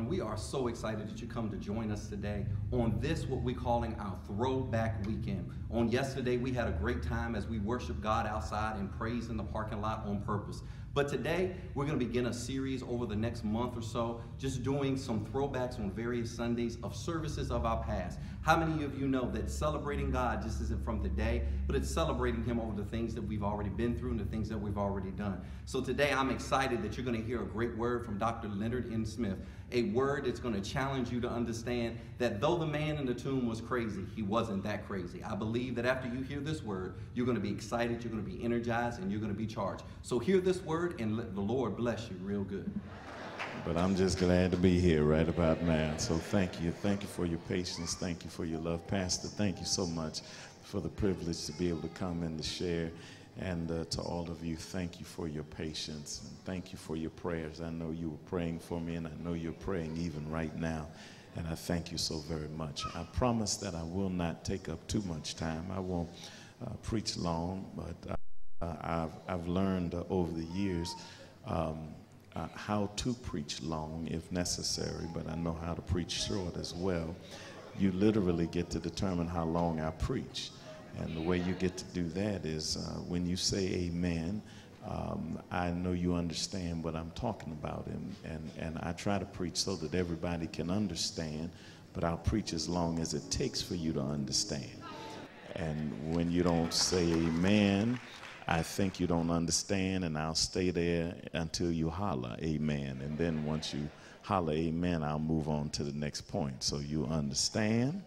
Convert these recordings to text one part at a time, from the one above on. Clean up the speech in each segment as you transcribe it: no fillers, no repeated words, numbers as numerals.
everyone. We are so excited that you come to join us today on this, what we're calling our Throwback Weekend. On yesterday, we had a great time as we worshiped God outside and praised in the parking lot on purpose. But today, we're going to begin a series over the next month or so, just doing some throwbacks on various Sundays of services of our past. How many of you know that celebrating God just isn't from today, but it's celebrating Him over the things that we've already been through and the things that we've already done. So today, I'm excited that you're going to hear a great word from Dr. Leonard Smith, a word that's going to challenge you to understand that though the man in the tomb was crazy, he wasn't that crazy. I believe that after you hear this word, you're going to be excited, you're going to be energized, and you're going to be charged. So hear this word and let the Lord bless you real good. But I'm just glad to be here right about now. So thank you. Thank you for your patience. Thank you for your love. Pastor, thank you so much for the privilege to be able to come and to share. And to all of you, thank you for your patience. And thank you for your prayers. I know you were praying for me, and I know you're praying even right now. And I thank you so very much. I promise that I will not take up too much time. I won't preach long, but I've learned over the years how to preach long if necessary, but I know how to preach short as well. You literally get to determine how long I preach. And the way you get to do that is when you say amen, I know you understand what I'm talking about. And I try to preach so that everybody can understand, but I'll preach as long as it takes for you to understand. And when you don't say amen, I think you don't understand, and I'll stay there until you holler amen. And then once you holler amen, I'll move on to the next point. So you understand?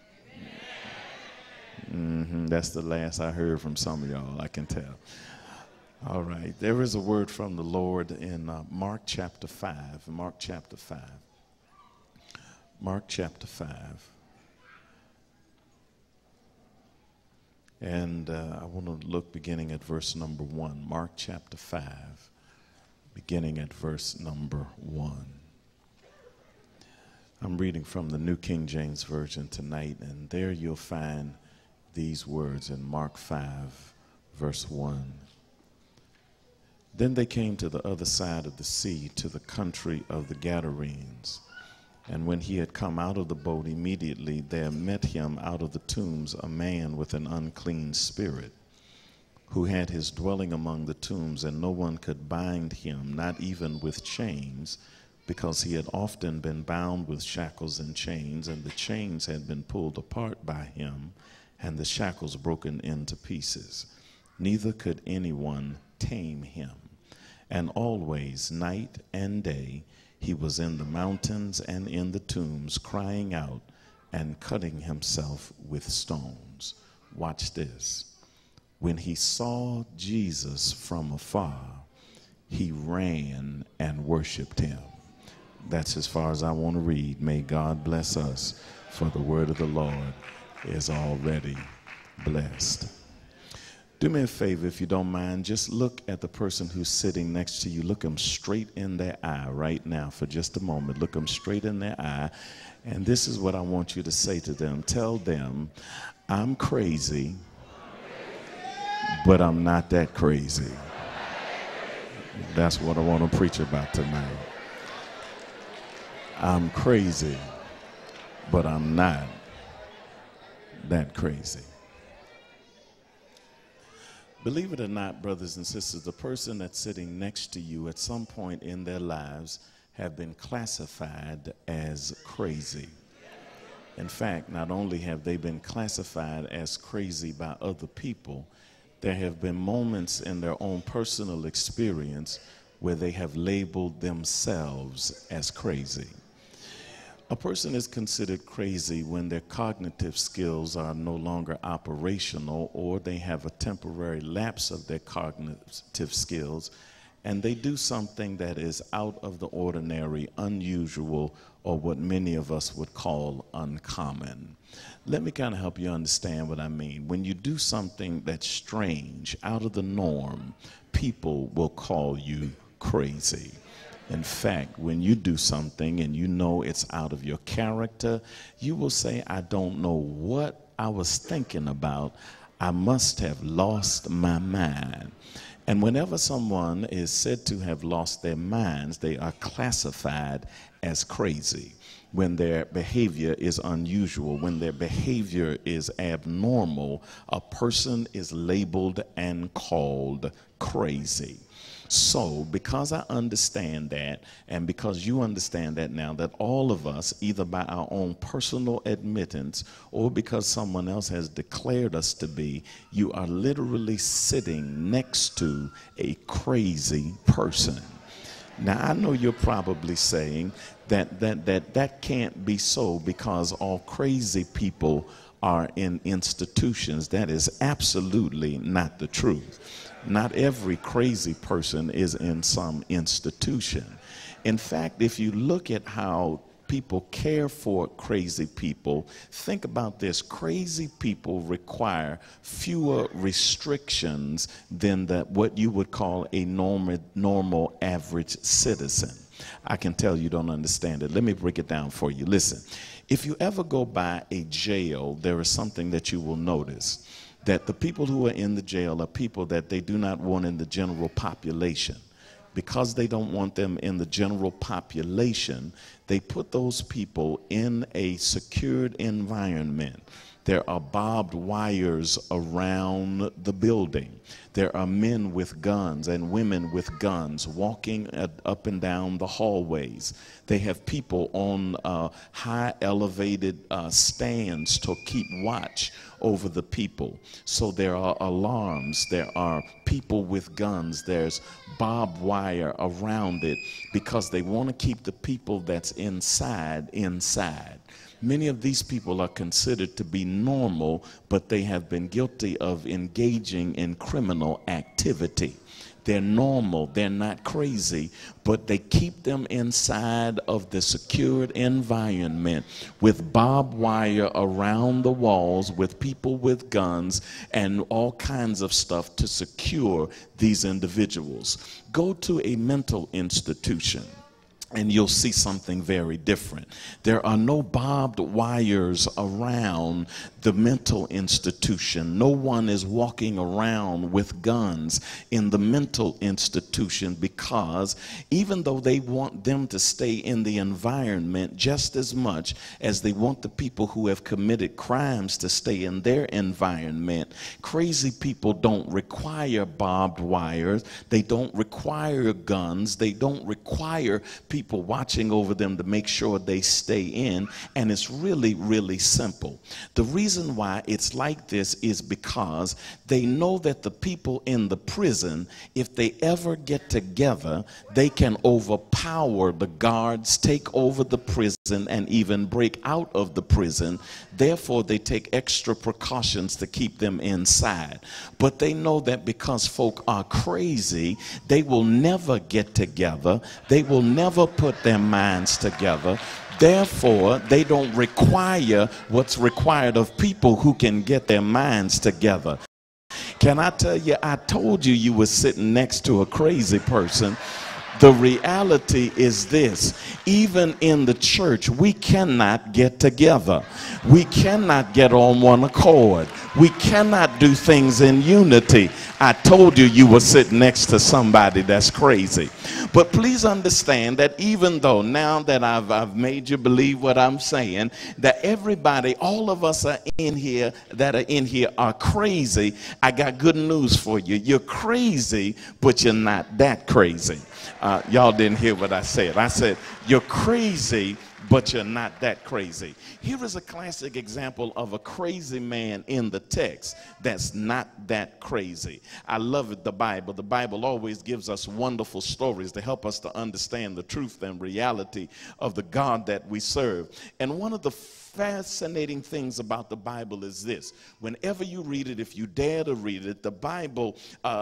That's the last I heard from some of y'all, I can tell. All right, there is a word from the Lord in Mark chapter 5. Mark chapter 5. Mark chapter 5. And I want to look beginning at verse number 1. Mark chapter 5, beginning at verse number 1. I'm reading from the New King James Version tonight, and there you'll find these words in Mark 5, verse 1. Then they came to the other side of the sea, to the country of the Gadarenes. And when he had come out of the boat, immediately there met him out of the tombs a man with an unclean spirit, who had his dwelling among the tombs, and no one could bind him, not even with chains, because he had often been bound with shackles and chains, and the chains had been pulled apart by him, and the shackles broken into pieces. Neither could anyone tame him. And always, night and day, he was in the mountains and in the tombs, crying out and cutting himself with stones. Watch this. When he saw Jesus from afar, he ran and worshiped him. That's as far as I want to read. May God bless us, for the word of the Lord is already blessed. Do me a favor, if you don't mind, just look at the person who's sitting next to you. Look them straight in their eye right now for just a moment. Look them straight in their eye. And this is what I want you to say to them. Tell them, I'm crazy, but I'm not that crazy. That's what I want to preach about tonight. I'm crazy, but I'm not that crazy. Believe it or not, brothers and sisters, the person that's sitting next to you at some point in their lives have been classified as crazy. In fact, not only have they been classified as crazy by other people, there have been moments in their own personal experience where they have labeled themselves as crazy. A person is considered crazy when their cognitive skills are no longer operational, or they have a temporary lapse of their cognitive skills, and they do something that is out of the ordinary, unusual, or what many of us would call uncommon. Let me kind of help you understand what I mean. When you do something that's strange, out of the norm, people will call you crazy. In fact, when you do something and you know it's out of your character, you will say, I don't know what I was thinking about. I must have lost my mind. And whenever someone is said to have lost their minds, they are classified as crazy. When their behavior is unusual, when their behavior is abnormal, a person is labeled and called crazy. So, because I understand that, and because you understand that now, that all of us, either by our own personal admittance or because someone else has declared us to be, you are literally sitting next to a crazy person. Now, I know you're probably saying that can't be so because all crazy people are in institutions. That is absolutely not the truth. Not every crazy person is in some institution. In fact, if you look at how people care for crazy people, think about this. Crazy people require fewer restrictions than what you would call a normal average citizen. I can tell you don't understand it. Let me break it down for you. Listen, if you ever go by a jail, there is something that you will notice. That the people who are in the jail are people that they do not want in the general population. Because they don't want them in the general population, they put those people in a secured environment. There are barbed wires around the building. There are men with guns and women with guns walking up and down the hallways. They have people on high elevated stands to keep watch over the people. So there are alarms, there are people with guns, there's barbed wire around it because they want to keep the people that's inside. Many of these people are considered to be normal, but they have been guilty of engaging in criminal activity. They're normal, they're not crazy, but they keep them inside of the secured environment with barbed wire around the walls, with people with guns and all kinds of stuff to secure these individuals. Go to a mental institution and you'll see something very different. There are no barbed wires around the mental institution. No one is walking around with guns in the mental institution because even though they want them to stay in the environment just as much as they want the people who have committed crimes to stay in their environment, crazy people don't require barbed wires. They don't require guns. They don't require people watching over them to make sure they stay in, and it's really, really simple. The reason why it's like this is because they know that the people in the prison, if they ever get together, they can overpower the guards, take over the prison, and even break out of the prison. Therefore, they take extra precautions to keep them inside. But they know that because folk are crazy, they will never get together. They will never put their minds together. Therefore, they don't require what's required of people who can get their minds together. Can I tell you, I told you you were sitting next to a crazy person. The reality is this: even in the church, we cannot get together. We cannot get on one accord. We cannot do things in unity. I told you you were sitting next to somebody that's crazy. But please understand that even though now that I've made you believe what I'm saying, that everybody, all of us are in here that are in here are crazy, I got good news for you. You're crazy, but you're not that crazy. Y'all didn't hear what I said. I said, you're crazy, but you're not that crazy. Here is a classic example of a crazy man in the text that's not that crazy. I love it, the Bible. The Bible always gives us wonderful stories to help us to understand the truth and reality of the God that we serve. And one of the fascinating things about the Bible is this: whenever you read it, if you dare to read it, the Bible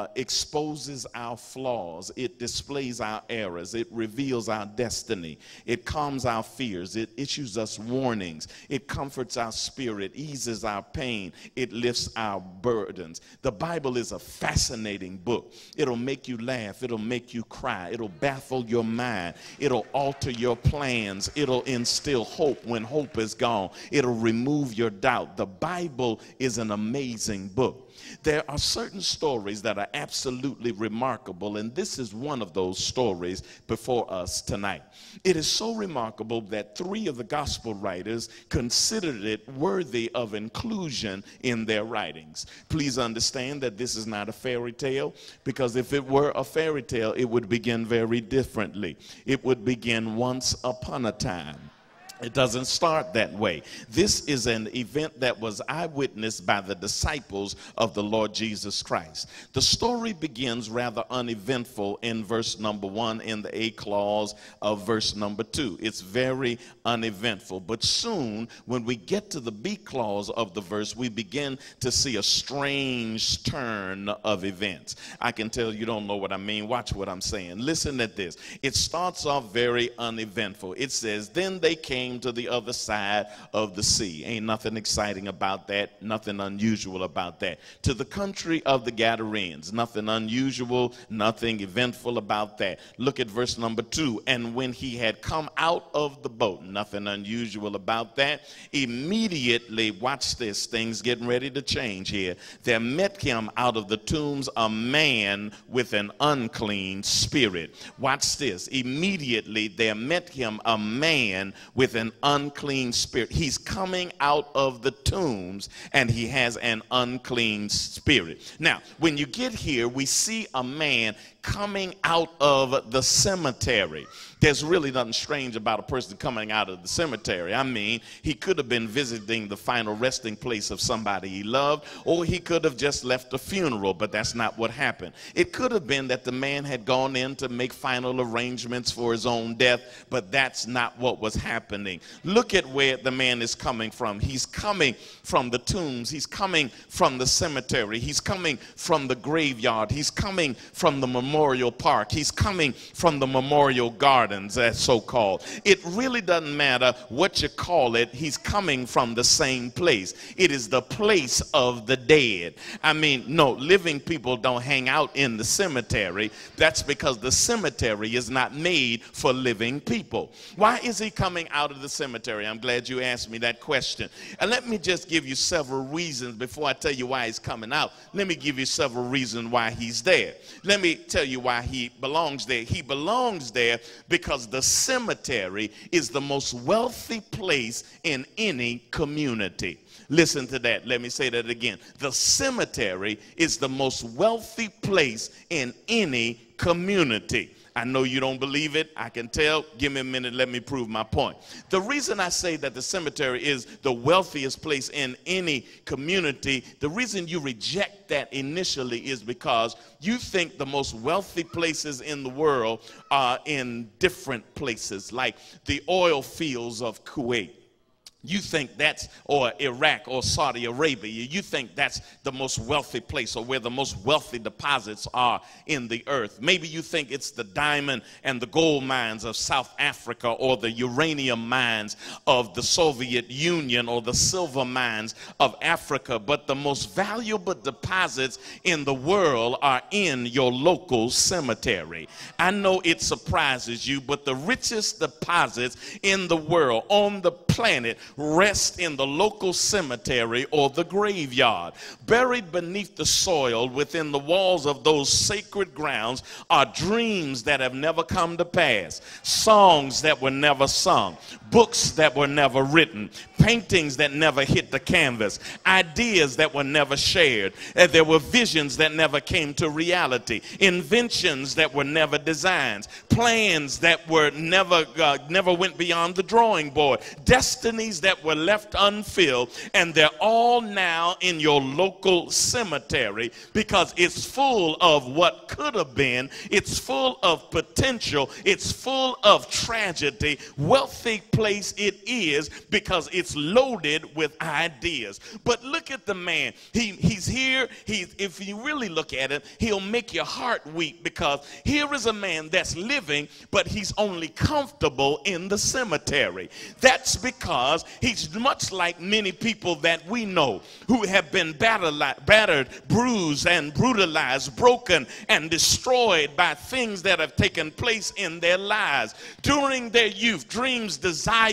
exposes our flaws, it displays our errors, it reveals our destiny, it calms our fears, it issues us warnings, it comforts our spirit, eases our pain, it lifts our burdens. The Bible is a fascinating book. It'll make you laugh, it'll make you cry, it'll baffle your mind, it'll alter your plans, it'll instill hope when hope is gone. wrong. It'll remove your doubt. The Bible is an amazing book. There are certain stories that are absolutely remarkable, and this is one of those stories before us tonight. It is so remarkable that 3 of the gospel writers considered it worthy of inclusion in their writings. Please understand that this is not a fairy tale, because if it were a fairy tale, it would begin very differently. It would begin once upon a time. It doesn't start that way. This is an event that was eyewitnessed by the disciples of the Lord Jesus Christ. The story begins rather uneventful in verse number 1 in the A clause of verse number 2. It's very uneventful. But soon, when we get to the B clause of the verse, we begin to see a strange turn of events. I can tell you don't know what I mean. Watch what I'm saying. Listen at this. It starts off very uneventful. It says, then they came to the other side of the sea. Ain't nothing exciting about that, nothing unusual about that. To the country of the Gadarenes, nothing unusual, nothing eventful about that. Look at verse number 2. And when he had come out of the boat, nothing unusual about that. Immediately, watch this, things getting ready to change here. There met him out of the tombs a man with an unclean spirit. Watch this. Immediately there met him a man with an unclean spirit. He's coming out of the tombs and he has an unclean spirit. Now, when you get here, we see a man coming out of the cemetery. There's really nothing strange about a person coming out of the cemetery. I mean, he could have been visiting the final resting place of somebody he loved, or he could have just left a funeral, but that's not what happened. It could have been that the man had gone in to make final arrangements for his own death, but that's not what was happening. Look at where the man is coming from. He's coming from the tombs. He's coming from the cemetery. He's coming from the graveyard. He's coming from the memorial park. He's coming from the memorial garden. That's so-called. It really doesn't matter what you call it. He's coming from the same place. It is the place of the dead. I mean, no, living people don't hang out in the cemetery. That's because the cemetery is not made for living people. Why is he coming out of the cemetery? I'm glad you asked me that question. And let me just give you several reasons before I tell you why he's coming out. Let me give you several reasons why he's there. Let me tell you why he belongs there. He belongs there because the cemetery is the most wealthy place in any community. Listen to that. Let me say that again. The cemetery is the most wealthy place in any community. I know you don't believe it. I can tell. Give me a minute. Let me prove my point. The reason I say that the cemetery is the wealthiest place in any community, the reason you reject that initially is because you think the most wealthy places in the world are in different places, like the oil fields of Kuwait. You think that's, or Iraq or Saudi Arabia, you think that's the most wealthy place or where the most wealthy deposits are in the earth. Maybe you think it's the diamond and the gold mines of South Africa or the uranium mines of the Soviet Union or the silver mines of Africa. But the most valuable deposits in the world are in your local cemetery. I know it surprises you, but the richest deposits in the world, on the planet, rest in the local cemetery or the graveyard. Buried beneath the soil within the walls of those sacred grounds are dreams that have never come to pass, songs that were never sung, books that were never written, paintings that never hit the canvas, ideas that were never shared. There were visions that never came to reality, inventions that were never designed, plans that were never went beyond the drawing board, destinies that were left unfilled, and they're all now in your local cemetery because it's full of what could have been, it's full of potential, it's full of tragedy. Wealthy place it is because it's loaded with ideas. But look at the man. He's here. If you really look at it, he'll make your heart weep, because here is a man that's living, but he's only comfortable in the cemetery. That's because he's much like many people that we know who have been battered, bruised, and brutalized, broken, and destroyed by things that have taken place in their lives. During their youth, dreams, desires,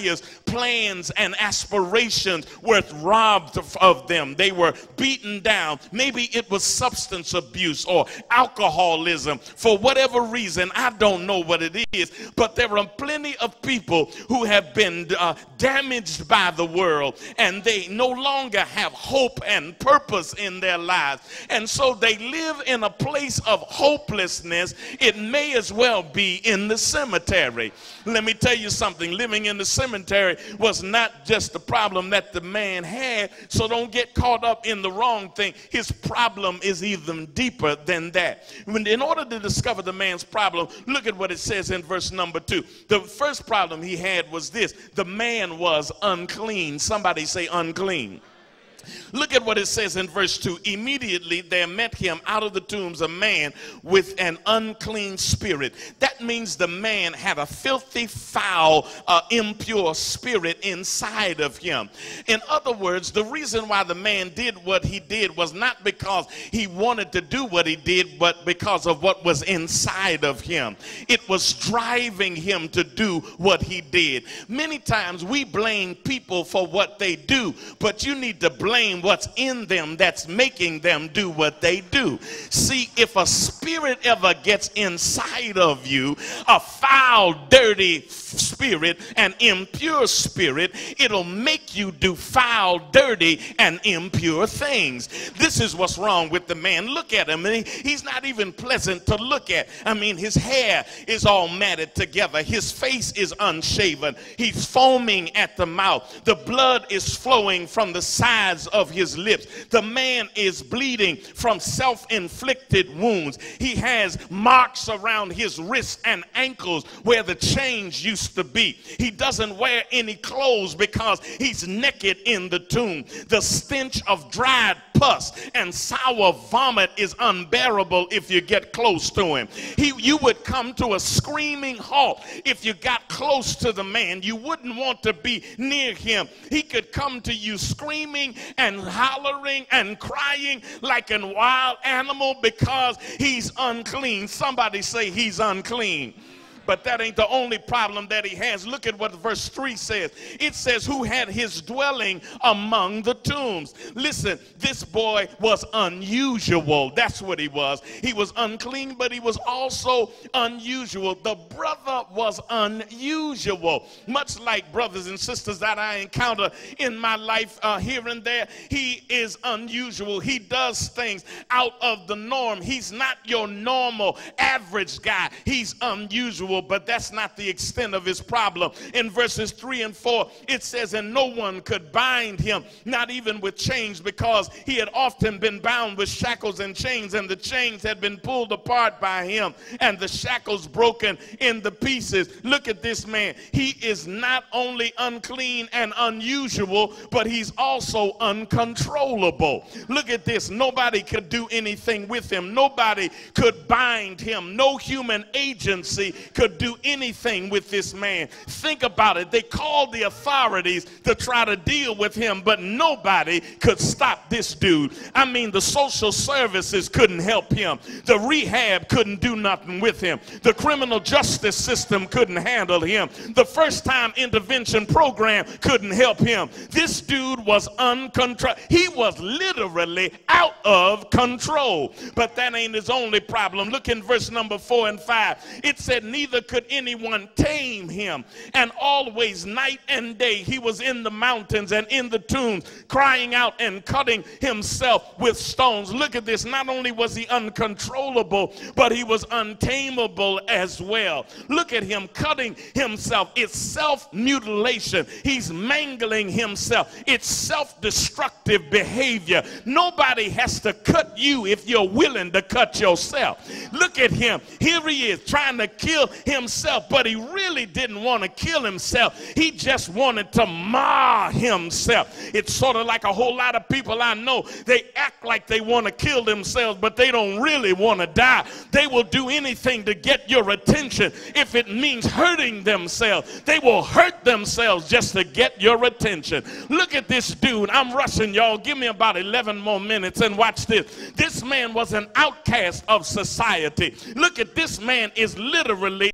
plans and aspirations were robbed of them. They were beaten down. Maybe it was substance abuse or alcoholism. For whatever reason, I don't know what it is, but there are plenty of people who have been damaged by the world, and they no longer have hope and purpose in their lives. And so they live in a place of hopelessness. It may as well be in the cemetery. Let me tell you something. Living in the cemetery was not just the problem that the man had, so don't get caught up in the wrong thing. His problem is even deeper than that. In order to discover the man's problem, look at what it says in verse number 2. The first problem he had was this: the man was unclean. Somebody say unclean. Look at what it says in verse 2. Immediately there met him out of the tombs a man with an unclean spirit. That means the man had a filthy, foul, impure spirit inside of him. In other words, the reason why the man did what he did was not because he wanted to do what he did, but because of what was inside of him. It was driving him to do what he did. Many times we blame people for what they do, but you need to blame what's in them that's making them do what they do. See, if a spirit ever gets inside of you, a foul, dirty spirit, an impure spirit, it'll make you do foul, dirty, and impure things. This is what's wrong with the man. Look at him. He's not even pleasant to look at. I mean, his hair is all matted together. His face is unshaven. He's foaming at the mouth. The blood is flowing from the sides of his lips. The man is bleeding from self-inflicted wounds. He has marks around his wrists and ankles where the chains used to be. He doesn't wear any clothes because he's naked in the tomb. The stench of dried pus and sour vomit is unbearable if you get close to him. You would come to a screaming halt if you got close to the man. You wouldn't want to be near him. He could come to you screaming and hollering and crying like a wild animal because he's unclean. Somebody say he's unclean. But that ain't the only problem that he has. Look at what verse 3 says. It says, who had his dwelling among the tombs. Listen, this boy was unusual. That's what he was. He was unclean, but he was also unusual. The brother was unusual. Much like brothers and sisters that I encounter in my life here and there, he is unusual. He does things out of the norm. He's not your normal, average guy. He's unusual. But that's not the extent of his problem. In verses 3 and 4, it says, and no one could bind him, not even with chains, because he had often been bound with shackles and chains, and the chains had been pulled apart by him, and the shackles broken in the pieces. Look at this man. He is not only unclean and unusual, but he's also uncontrollable. Look at this. Nobody could do anything with him. Nobody could bind him. No human agency could do anything with this man. Think about it. They called the authorities to try to deal with him, but nobody could stop this dude. I mean, the social services couldn't help him. The rehab couldn't do nothing with him. The criminal justice system couldn't handle him. The first time intervention program couldn't help him. This dude was uncontrolled. He was literally out of control. But that ain't his only problem. Look in verse number 4 and 5. It said, neither could anyone tame him. And always night and day he was in the mountains and in the tombs, crying out and cutting himself with stones. Look at this. Not only was he uncontrollable, but he was untamable as well. Look at him cutting himself. It's self-mutilation. He's mangling himself. It's self-destructive behavior. Nobody has to cut you if you're willing to cut yourself. Look at him. Here he is trying to kill himself, but he really didn't want to kill himself. He just wanted to mar himself. It's sort of like a whole lot of people I know. They act like they want to kill themselves, but they don't really want to die. They will do anything to get your attention. If it means hurting themselves, they will hurt themselves just to get your attention. Look at this dude. I'm rushing, y'all. Give me about 11 more minutes and watch this. This man was an outcast of society. Look at this man is literally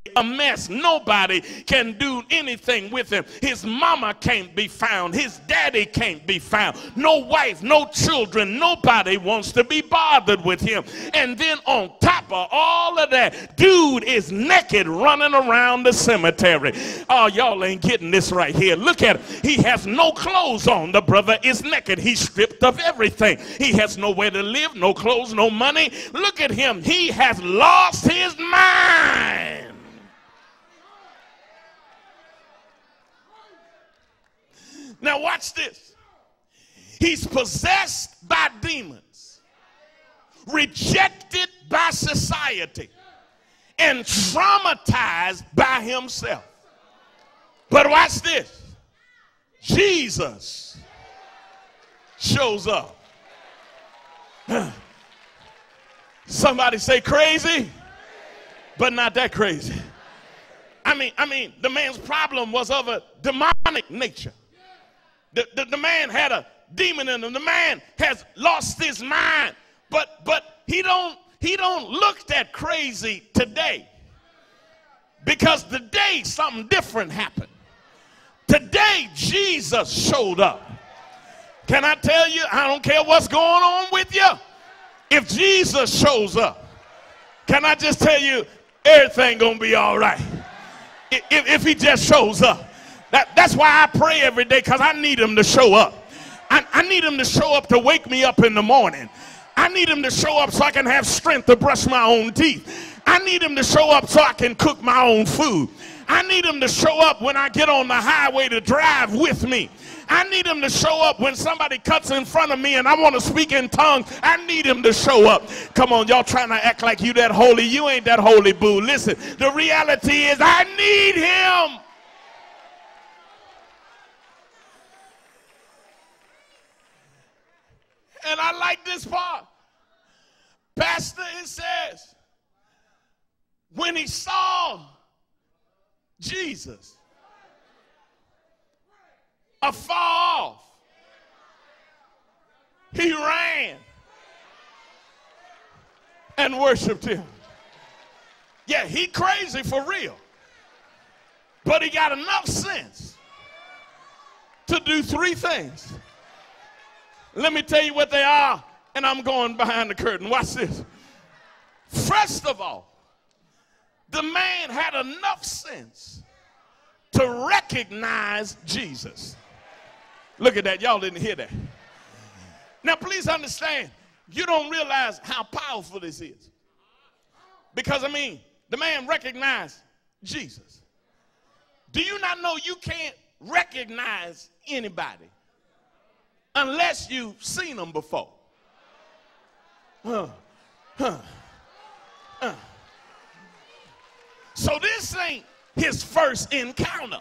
a mess. Nobody can do anything with him. His mama can't be found. His daddy can't be found. No wife, no children. Nobody wants to be bothered with him. And then on top of all of that, dude is naked running around the cemetery. Oh, y'all ain't getting this right here. Look at him. He has no clothes on. The brother is naked. He's stripped of everything. He has nowhere to live, no clothes, no money. Look at him. He has lost his mind. Now watch this. He's possessed by demons, rejected by society, and traumatized by himself. But watch this. Jesus shows up. Somebody say crazy, but not that crazy. I mean, the man's problem was of a demonic nature. The man had a demon in him. The man has lost his mind. But he don't look that crazy today. Because today something different happened. Today Jesus showed up. Can I tell you, I don't care what's going on with you. If Jesus shows up, can I just tell you, everything gonna be all right. If he just shows up. That's why I pray every day, because I need him to show up. I need him to show up to wake me up in the morning. I need him to show up so I can have strength to brush my own teeth. I need him to show up so I can cook my own food. I need him to show up when I get on the highway to drive with me. I need him to show up when somebody cuts in front of me and I want to speak in tongues. I need him to show up. Come on, y'all trying to act like you that holy. You ain't that holy, boo. Listen, the reality is I need him. And I like this part. Pastor, it says, when he saw Jesus afar off, he ran and worshiped him. Yeah, he crazy for real. But he got enough sense to do three things. Let me tell you what they are, and I'm going behind the curtain. Watch this. First of all, the man had enough sense to recognize Jesus. Look at that. Y'all didn't hear that. Now, please understand, you don't realize how powerful this is. Because, the man recognized Jesus. Do you not know you can't recognize anybody unless you've seen them before? So this ain't his first encounter.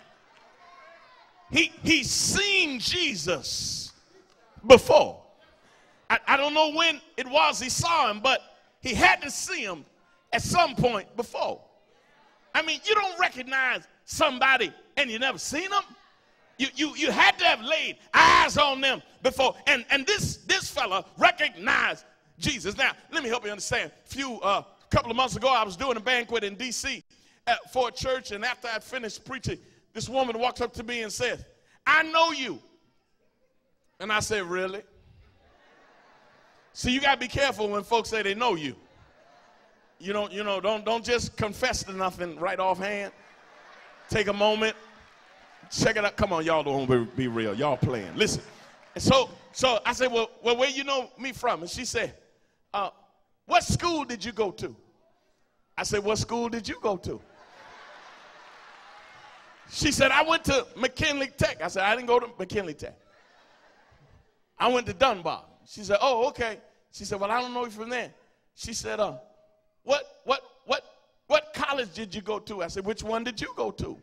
He's seen Jesus before. I don't know when it was he saw him, but he had to see him at some point before. You don't recognize somebody and you never seen them. You had to have laid eyes on them before. And this fella recognized Jesus. Now, let me help you understand. A couple of months ago, I was doing a banquet in D.C. For a church, and after I finished preaching, this woman walked up to me and said, "I know you." And I said, "Really?" See, you got to be careful when folks say they know you. Don't just confess to nothing right offhand. Take a moment. Check it out. Come on, y'all don't be real. Y'all playing. Listen. And so I said, well, where you know me from? And she said, what school did you go to? I said, what school did you go to? She said, I went to McKinley Tech. I said, I didn't go to McKinley Tech. I went to Dunbar. She said, oh, okay. She said, well, I don't know you from there. She said, what college did you go to? I said, which one did you go to?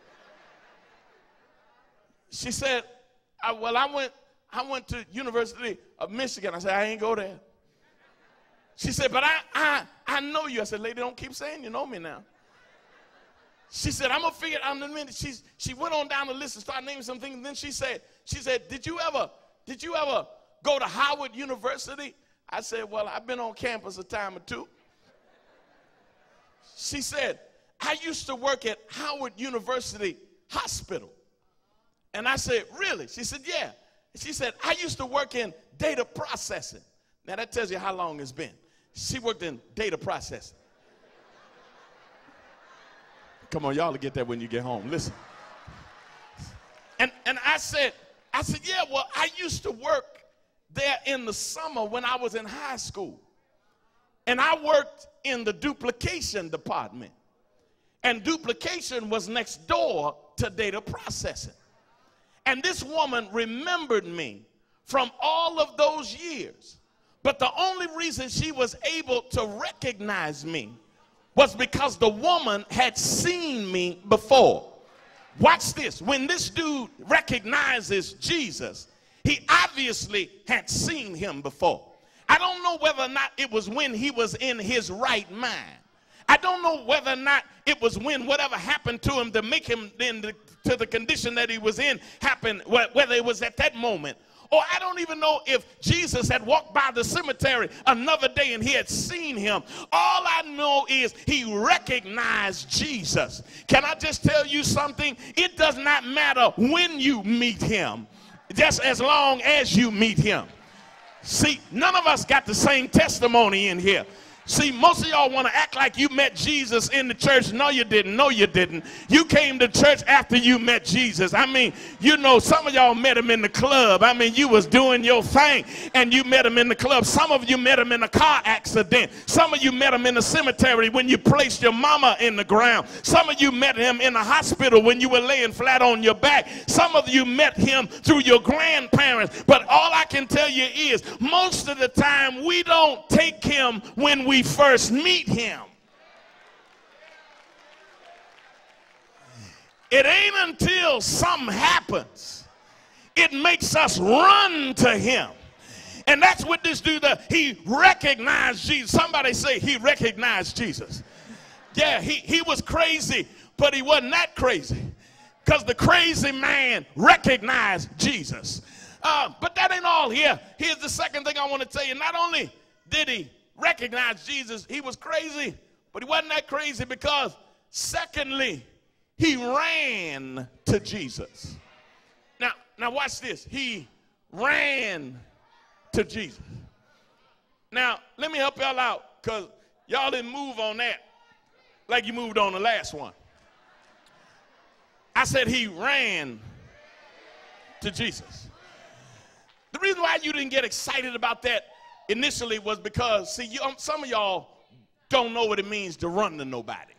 She said, I went to University of Michigan. I said, I ain't go there. She said, but I know you. I said, lady, don't keep saying you know me now. She said, I'm going to figure it out in a minute. She went on down the list and started naming some things. And then she said, did you ever go to Howard University? I said, well, I've been on campus a time or two. She said, I used to work at Howard University Hospital. And I said, really? She said, yeah. She said, I used to work in data processing. Now that tells you how long it's been. She worked in data processing. Come on, y'all will get that when you get home. Listen. And I said, yeah, well, I used to work there in the summer when I was in high school. And I worked in the duplication department. And duplication was next door to data processing. And this woman remembered me from all of those years. But the only reason she was able to recognize me was because the woman had seen me before. Watch this. When this dude recognizes Jesus, he obviously had seen him before. I don't know whether or not it was when he was in his right mind. I don't know whether or not it was when whatever happened to him to make him to the condition that he was in happened, whether it was at that moment. Or I don't even know if Jesus had walked by the cemetery another day and he had seen him. All I know is he recognized Jesus. Can I just tell you something? It does not matter when you meet him, just as long as you meet him. See, none of us got the same testimony in here. See, most of y'all want to act like you met Jesus in the church. No, you didn't. No, you didn't. You came to church after you met Jesus. I mean, you know, some of y'all met him in the club. I mean, you was doing your thing, and you met him in the club. Some of you met him in a car accident. Some of you met him in the cemetery when you placed your mama in the ground. Some of you met him in a hospital when you were laying flat on your back. Some of you met him through your grandparents. But all I can tell you is, most of the time, we don't take him when we first meet him. It ain't until something happens it makes us run to him. And that's what this dude does. He recognized Jesus. Somebody say he recognized Jesus. Yeah, he was crazy, but he wasn't that crazy, because the crazy man recognized Jesus. But that ain't all here. Here's the second thing I want to tell you. Not only did he recognize Jesus, he was crazy, but he wasn't that crazy, because secondly, he ran to Jesus. Now watch this. He ran to Jesus. Now, let me help y'all out, because y'all didn't move on that like you moved on the last one. I said he ran to Jesus. The reason why you didn't get excited about that initially was because, see, some of y'all don't know what it means to run to nobody.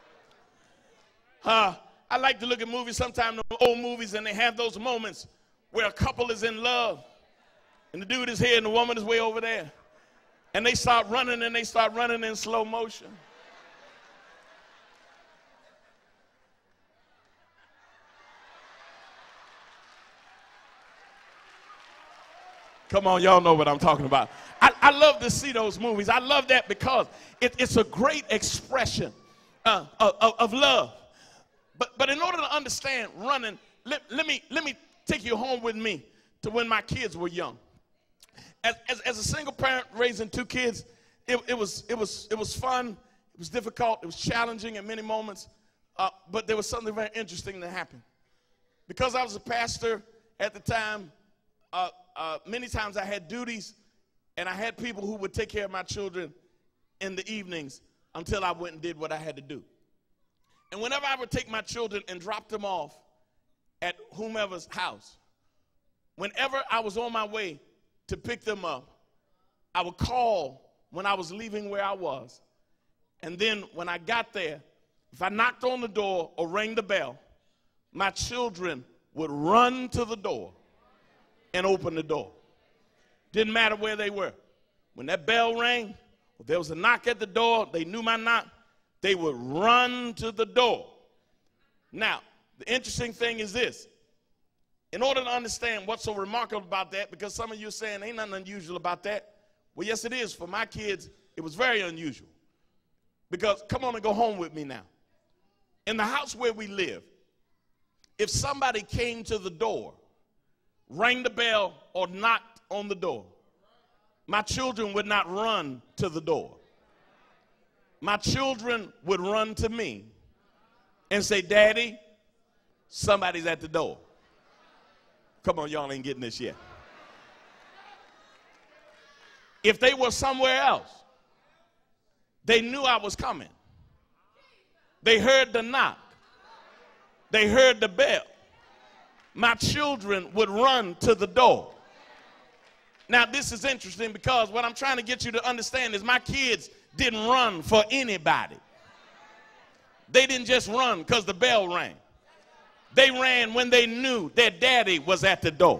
I like to look at movies, sometimes old movies, and they have those moments where a couple is in love, and the dude is here and the woman is way over there, and they start running, and they start running in slow motion. Come on, y'all know what I'm talking about. I love to see those movies. I love that because it's a great expression of love. But in order to understand running, let me take you home with me to when my kids were young. As a single parent raising two kids, it was fun. It was difficult. It was challenging at many moments. But there was something very interesting that happened. Because I was a pastor at the time, many times I had duties, and I had people who would take care of my children in the evenings until I went and did what I had to do. And whenever I would take my children and drop them off at whomever's house, whenever I was on my way to pick them up, I would call when I was leaving where I was. And then when I got there, if I knocked on the door or rang the bell, my children would run to the door and open the door. Didn't matter where they were. When that bell rang, if there was a knock at the door, they knew my knock, they would run to the door. Now, the interesting thing is this. In order to understand what's so remarkable about that, because some of you are saying ain't nothing unusual about that. Well, yes, it is. For my kids, it was very unusual. Because, come on and go home with me now. In the house where we live, if somebody came to the door, rang the bell, or knocked on the door, my children would not run to the door. My children would run to me and say, Daddy, somebody's at the door. Come on, y'all ain't getting this yet. If they were somewhere else, they knew I was coming. They heard the knock. They heard the bell. My children would run to the door. Now, this is interesting because what I'm trying to get you to understand is my kids didn't run for anybody. They didn't just run because the bell rang. They ran when they knew their daddy was at the door.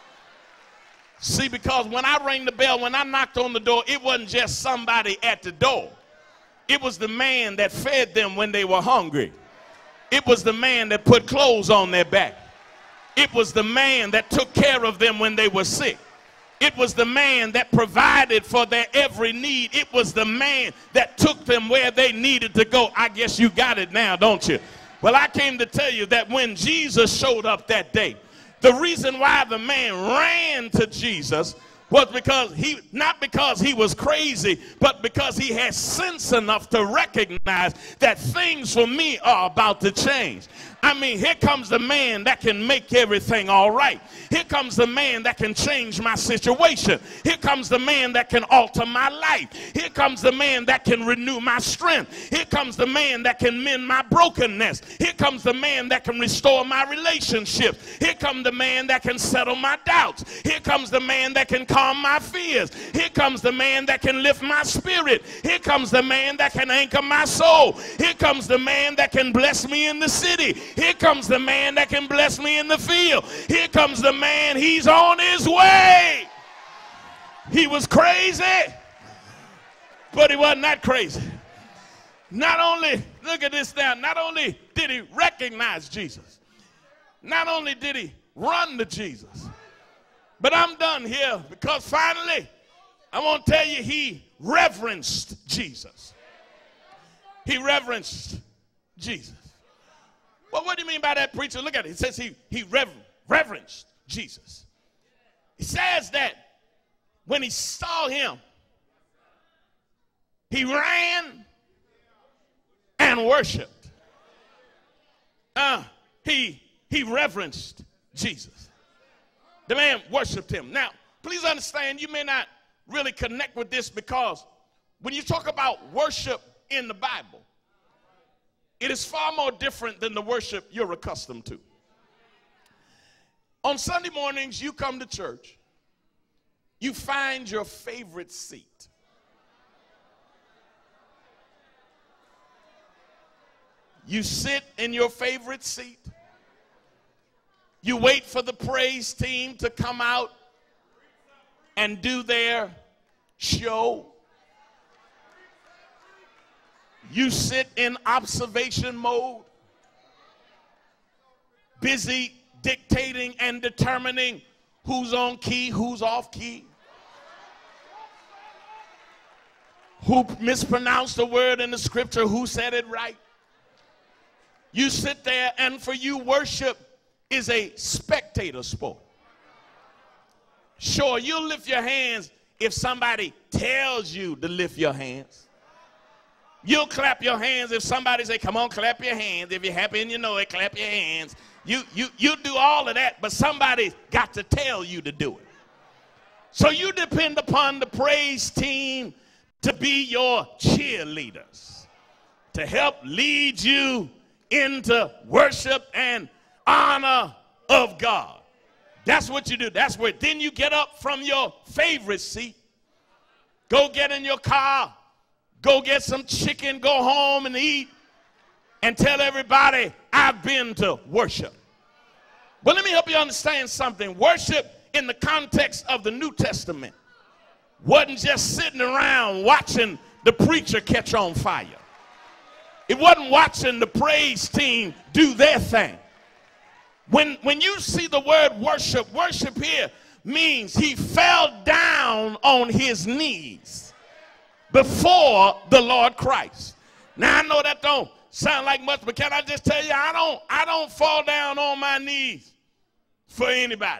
See, because when I rang the bell, when I knocked on the door, it wasn't just somebody at the door. It was the man that fed them when they were hungry. It was the man that put clothes on their back. It was the man that took care of them when they were sick. It was the man that provided for their every need. It was the man that took them where they needed to go. I guess you got it now, don't you? Well, I came to tell you that when Jesus showed up that day, the reason why the man ran to Jesus was not because he was crazy, but because he had sense enough to recognize that things for me are about to change. I mean, here comes the man that can make everything all right. Here comes the man that can change my situation. Here comes the man that can alter my life. Here comes the man that can renew my strength. Here comes the man that can mend my brokenness. Here comes the man that can restore my relationship. Here comes the man that can settle my doubts. Here comes the man that can calm my fears. Here comes the man that can lift my spirit. Here comes the man that can anchor my soul. Here comes the man that can bless me in the city. Here comes the man that can bless me in the field. Here comes the man, he's on his way. He was crazy, but he wasn't that crazy. Not only, look at this now, not only did he recognize Jesus, not only did he run to Jesus, but I'm done here because finally, I want to tell you, he reverenced Jesus. He reverenced Jesus. Well, what do you mean by that, preacher? Look at it. It says he reverenced Jesus. It says that when he saw him, he ran and worshiped. He reverenced Jesus. The man worshiped him. Now, please understand, you may not really connect with this because when you talk about worship in the Bible, it is far more different than the worship you're accustomed to. On Sunday mornings, you come to church, you find your favorite seat. You sit in your favorite seat. You wait for the praise team to come out and do their show. You sit in observation mode, busy dictating and determining who's on key, who's off key, who mispronounced the word in the scripture, who said it right. You sit there, and for you, worship is a spectator sport. Sure, you'll lift your hands if somebody tells you to lift your hands. You'll clap your hands if somebody say, come on, clap your hands. If you're happy and you know it, clap your hands. You do all of that, but somebody's got to tell you to do it. So you depend upon the praise team to be your cheerleaders, to help lead you into worship and honor of God. That's what you do. That's where then you get up from your favorite seat, go get in your car, go get some chicken, go home and eat, and tell everybody, I've been to worship. But let me help you understand something. Worship in the context of the New Testament wasn't just sitting around watching the preacher catch on fire. It wasn't watching the praise team do their thing. When you see the word worship, worship here means he fell down on his knees before the Lord Christ. Now I know that don't sound like much, but can I just tell you, I don't fall down on my knees for anybody.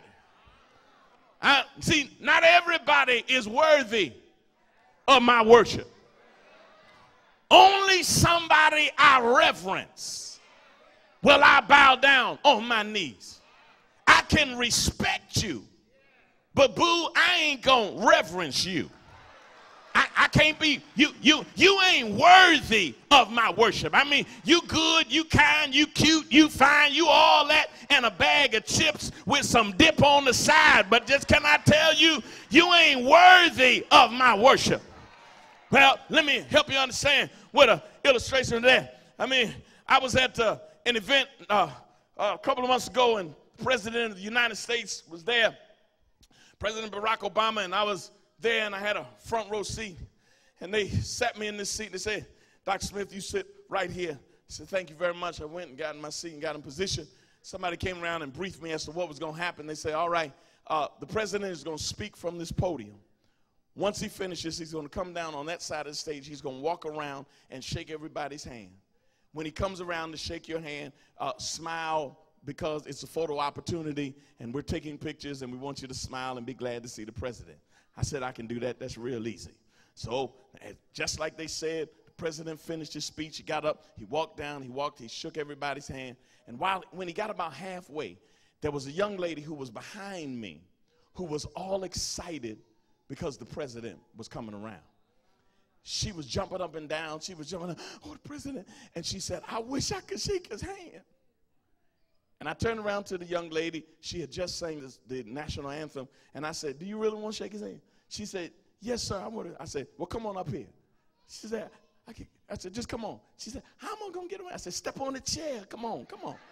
See, not everybody is worthy of my worship. Only somebody I reverence will I bow down on my knees. I can respect you, but boo, I ain't gonna reverence you. I can't be, you ain't worthy of my worship. I mean, you good, you kind, you cute, you fine, you all that, and a bag of chips with some dip on the side, but just can I tell you, you ain't worthy of my worship. Well, let me help you understand with an illustration of that. I mean, I was at an event a couple of months ago, and the President of the United States was there, President Barack Obama, and I was there, and I had a front row seat, and they sat me in this seat. They said, Dr. Smith, you sit right here. I said, thank you very much. I went and got in my seat and got in position. Somebody came around and briefed me as to what was going to happen. They said, all right, the president is going to speak from this podium. Once he finishes, he's going to come down on that side of the stage. He's going to walk around and shake everybody's hand. When he comes around to shake your hand, smile, because it's a photo opportunity, and we're taking pictures, and we want you to smile and be glad to see the president. I said, I can do that. That's real easy. So just like they said, the president finished his speech. He got up, he walked down, he shook everybody's hand. And when he got about halfway, there was a young lady who was behind me who was all excited because the president was coming around. She was jumping up and down. She was jumping up, oh, the president. And she said, I wish I could shake his hand. And I turned around to the young lady. She had just sang the national anthem. And I said, do you really want to shake his hand? She said, yes, sir, I want to. I said, well, come on up here. She said, I said, just come on. She said, how am I going to get around? I said, step on the chair. Come on, come on.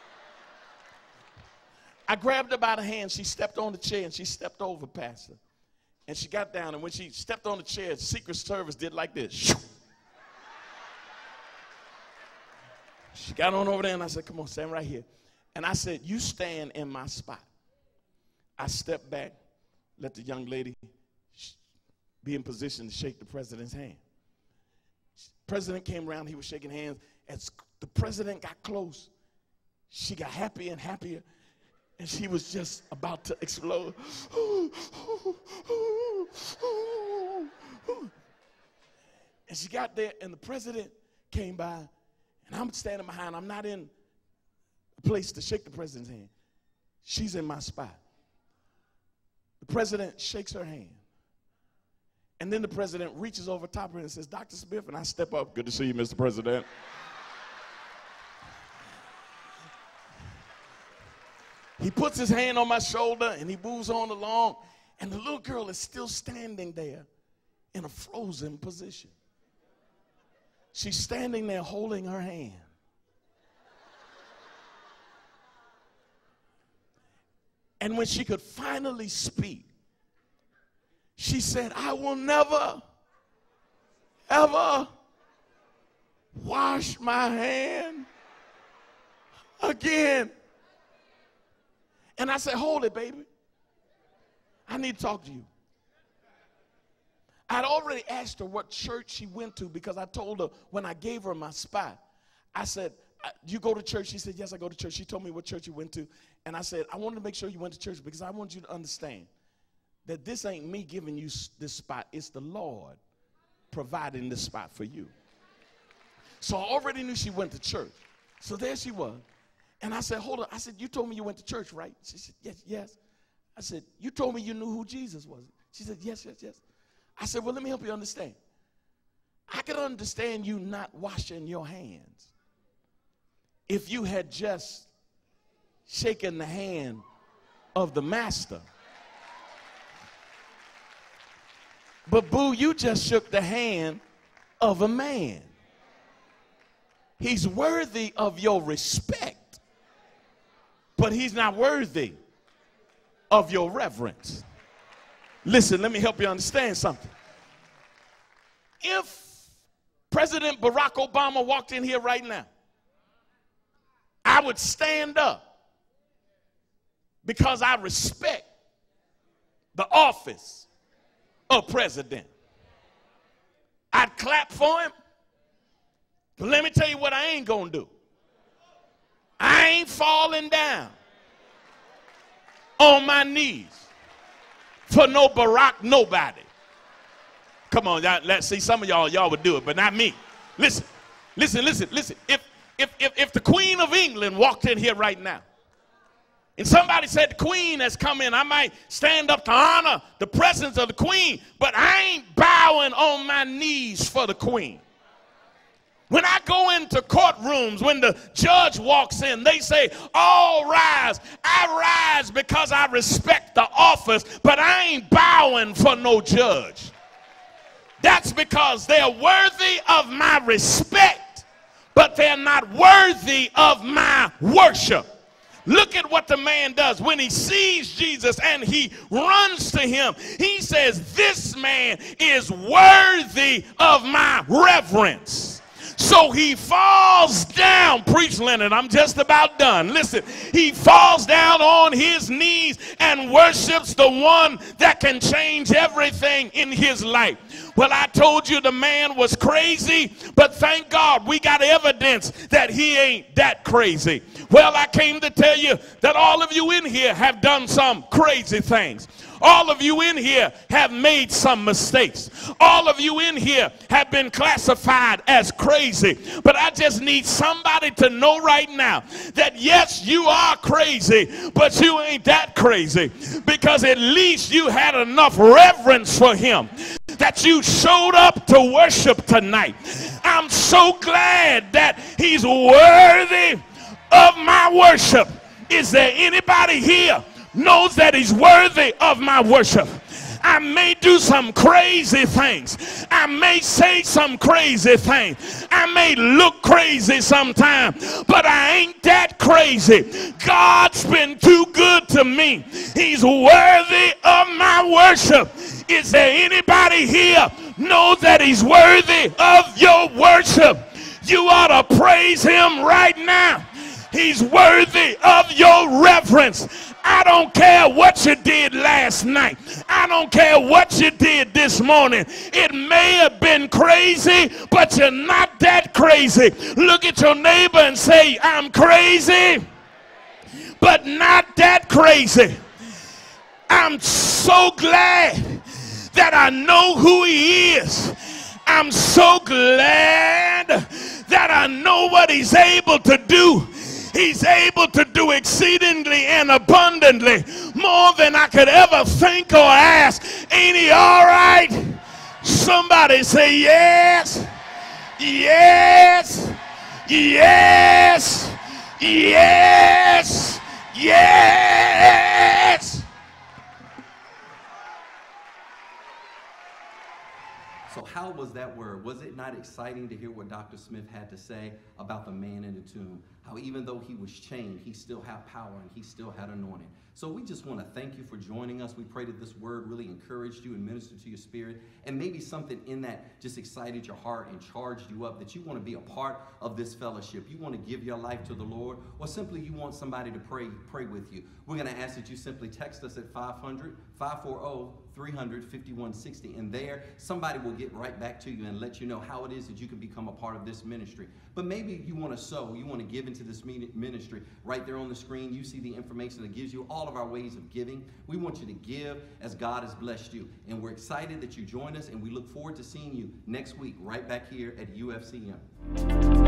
I grabbed her by the hand. She stepped on the chair, and she stepped over past her. And she got down, and when she stepped on the chair, Secret Service did like this. She got on over there, and I said, come on, stand right here. And I said, you stand in my spot. I stepped back, let the young lady be in position to shake the president's hand. The president came around, he was shaking hands. As the president got close, she got happier and happier, and she was just about to explode. And she got there, and the president came by, and I'm standing behind. I'm not in a place to shake the president's hand. She's in my spot. The president shakes her hand. And then the president reaches over top of her and says, Dr. Smith, and I step up. Good to see you, Mr. President. He puts his hand on my shoulder, and he moves on along, and the little girl is still standing there in a frozen position. She's standing there holding her hand. And when she could finally speak, she said, I will never, ever wash my hand again. And I said, hold it, baby. I need to talk to you. I'd already asked her what church she went to, because I told her when I gave her my spot, I said, do you go to church? She said, yes, I go to church. She told me what church you went to. And I said, I wanted to make sure you went to church, because I want you to understand that this ain't me giving you this spot. It's the Lord providing this spot for you. So I already knew she went to church. So there she was. And I said, hold on. I said, you told me you went to church, right? She said, yes, yes. I said, you told me you knew who Jesus was. She said, yes, yes, yes. I said, well, let me help you understand. I could understand you not washing your hands if you had just shaken the hand of the master. But boo, you just shook the hand of a man. He's worthy of your respect, but he's not worthy of your reverence. Listen, let me help you understand something. If President Barack Obama walked in here right now, I would stand up because I respect the office of president. I'd clap for him, but let me tell you what I ain't gonna do. I ain't falling down on my knees for no Barack nobody. Come on, let's see, some of y'all would do it, but not me. Listen. if the Queen of England walked in here right now, and somebody said the Queen has come in, I might stand up to honor the presence of the Queen, but I ain't bowing on my knees for the Queen. When I go into courtrooms, when the judge walks in, they say, all rise. I rise because I respect the office, but I ain't bowing for no judge. That's because they're worthy of my respect, but they're not worthy of my worship. Look at what the man does when he sees Jesus and he runs to him. He says, this man is worthy of my reverence. So he falls down. Preach, Leonard, I'm just about done. Listen, he falls down on his knees and worships the one that can change everything in his life. Well, I told you the man was crazy, but thank God we got evidence that he ain't that crazy. Well, I came to tell you that all of you in here have done some crazy things. All of you in here have made some mistakes. All of you in here have been classified as crazy. But I just need somebody to know right now that yes, you are crazy, but you ain't that crazy, because at least you had enough reverence for him that you showed up to worship tonight. I'm so glad that he's worthy of my worship. Is there anybody here knows that he's worthy of my worship? I may do some crazy things. I may say some crazy things. I may look crazy sometimes, but I ain't that crazy. God's been too good to me. He's worthy of my worship. Is there anybody here knows that he's worthy of your worship? You ought to praise him right now. He's worthy of your reverence. I don't care what you did last night. I don't care what you did this morning. It may have been crazy, but you're not that crazy. Look at your neighbor and say, I'm crazy, but not that crazy. I'm so glad that I know who he is. I'm so glad that I know what he's able to do. He's able to do exceedingly and abundantly more than I could ever think or ask. Ain't he all right? Somebody say yes, yes, yes, yes, yes. So how was that word? Was it not exciting to hear what Dr. Smith had to say about the man in the tomb? How even though he was chained, he still had power and he still had anointing. So we just want to thank you for joining us. We pray that this word really encouraged you and ministered to your spirit, and maybe something in that just excited your heart and charged you up that you want to be a part of this fellowship. You want to give your life to the Lord, or simply you want somebody to pray with you. We're going to ask that you simply text us at 500-540-300-5160, and there somebody will get right back to you and let you know how it is that you can become a part of this ministry. But maybe you want to sow, you want to give into this ministry. Right there on the screen, you see the information that gives you all of our ways of giving. We want you to give as God has blessed you. And we're excited that you joined us, and we look forward to seeing you next week right back here at UFCM.